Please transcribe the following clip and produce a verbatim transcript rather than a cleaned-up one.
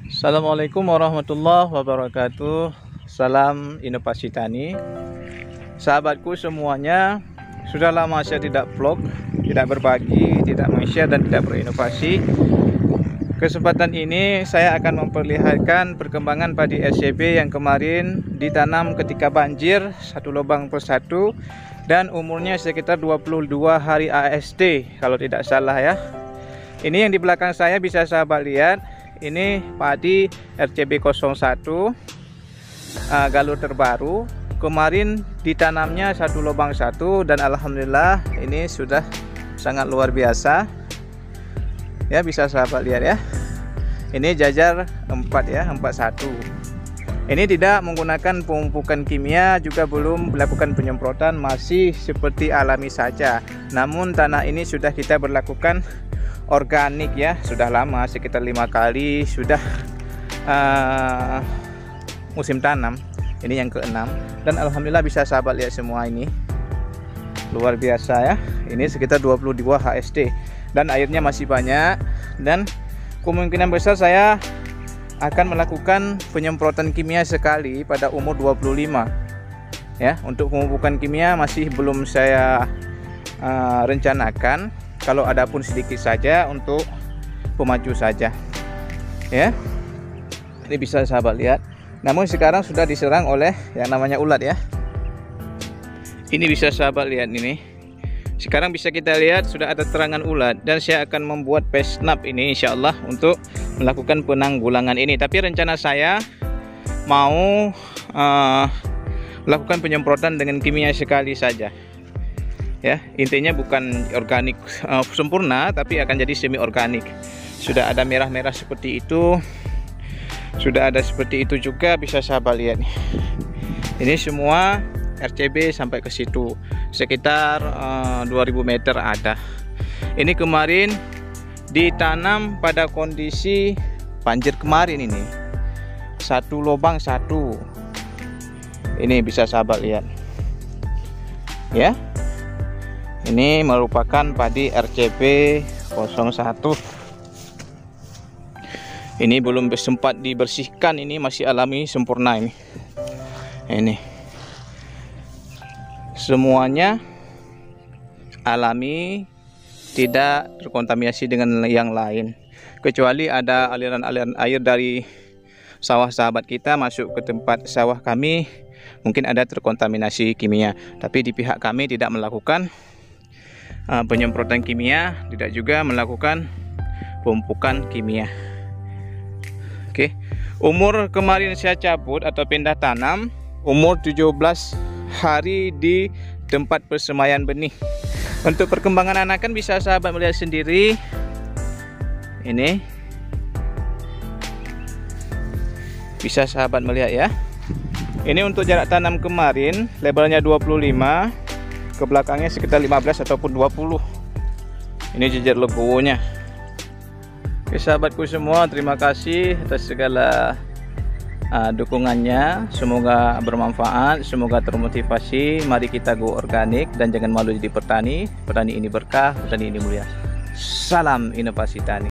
Assalamualaikum warahmatullahi wabarakatuh. Salam inovasi tani. Sahabatku semuanya, sudah lama saya tidak vlog, tidak berbagi, tidak men-share dan tidak berinovasi. Kesempatan ini saya akan memperlihatkan perkembangan padi R C B yang kemarin ditanam ketika banjir, satu lubang per satu, dan umurnya sekitar dua puluh dua hari A S T kalau tidak salah ya. Ini yang di belakang saya bisa sahabat lihat. Ini padi R C B nol satu uh, galur terbaru. Kemarin ditanamnya satu lubang satu dan alhamdulillah ini sudah sangat luar biasa. Ya, bisa sahabat lihat ya. Ini jajar empat ya, empat satu. Ini tidak menggunakan pemupukan kimia, juga belum melakukan penyemprotan, masih seperti alami saja. Namun tanah ini sudah kita berlakukan organik ya, sudah lama, sekitar lima kali sudah uh, musim tanam. Ini yang keenam dan alhamdulillah bisa sahabat lihat semua ini luar biasa ya. Ini sekitar dua puluh dua H S T dan airnya masih banyak, dan kemungkinan besar saya akan melakukan penyemprotan kimia sekali pada umur dua puluh lima ya. Untuk pemupukan kimia masih belum saya uh, rencanakan. Kalau ada pun sedikit saja untuk pemaju saja ya. Ini bisa sahabat lihat. Namun sekarang sudah diserang oleh yang namanya ulat ya. Ini bisa sahabat lihat ini. Sekarang bisa kita lihat sudah ada terangan ulat, dan saya akan membuat pesnap ini insya Allah untuk melakukan penanggulangan ini. Tapi rencana saya mau uh, melakukan penyemprotan dengan kimia sekali saja. Ya, intinya bukan organik uh, sempurna, tapi akan jadi semi organik. Sudah ada merah-merah seperti itu, sudah ada seperti itu juga, bisa sahabat lihat nih. Ini semua R C B sampai ke situ, sekitar uh, dua ribu meter ada. Ini kemarin ditanam pada kondisi banjir kemarin ini, satu lubang satu. Ini bisa sahabat lihat ya. Ini merupakan padi R C B nol satu. Ini belum sempat dibersihkan, ini masih alami sempurna ini. Ini semuanya alami, tidak terkontaminasi dengan yang lain. Kecuali ada aliran-aliran air dari sawah sahabat kita masuk ke tempat sawah kami, mungkin ada terkontaminasi kimia. Tapi di pihak kami tidak melakukan Uh, penyemprotan kimia, tidak juga melakukan pemupukan kimia. Oke, umur kemarin saya cabut atau pindah tanam umur tujuh belas hari di tempat persemaian benih. Untuk perkembangan anakan bisa sahabat melihat sendiri. Ini bisa sahabat melihat ya. Ini untuk jarak tanam kemarin, lebarnya dua puluh lima, ke belakangnya sekitar lima belas ataupun dua puluh. Ini jejer legowonya. Oke sahabatku semua, terima kasih atas segala uh, dukungannya. Semoga bermanfaat, semoga termotivasi. Mari kita go organik dan jangan malu jadi petani. Petani ini berkah, petani ini mulia. Salam inovasi tani.